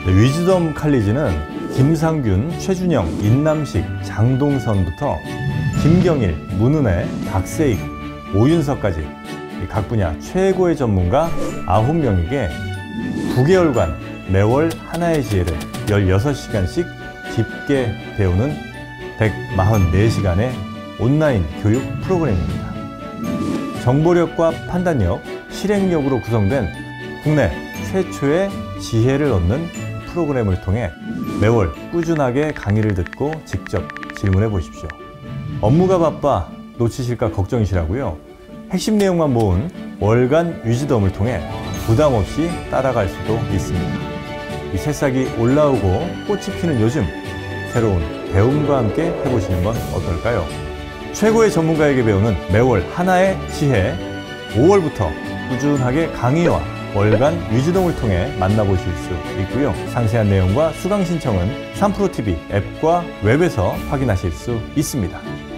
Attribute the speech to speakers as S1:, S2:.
S1: 위즈덤 칼리지는 김상균, 최준영, 인남식, 장동선부터 김경일, 문은혜, 박세익, 오윤석까지 각 분야 최고의 전문가 9명에게 9개월간 매월 하나의 지혜를 16시간씩 깊게 배우는 144시간의 온라인 교육 프로그램입니다. 정보력과 판단력, 실행력으로 구성된 국내 최초의 지혜를 얻는 프로그램을 통해 매월 꾸준하게 강의를 듣고 직접 질문해 보십시오. 업무가 바빠 놓치실까 걱정이시라고요? 핵심 내용만 모은 월간 위즈덤을 통해 부담 없이 따라갈 수도 있습니다. 이 새싹이 올라오고 꽃이 피는 요즘, 새로운 배움과 함께 해보시는 건 어떨까요? 최고의 전문가에게 배우는 매월 하나의 지혜, 5월부터 꾸준하게 강의와 월간 위즈덤을 통해 만나보실 수 있고요. 상세한 내용과 수강 신청은 3프로TV 앱과 웹에서 확인하실 수 있습니다.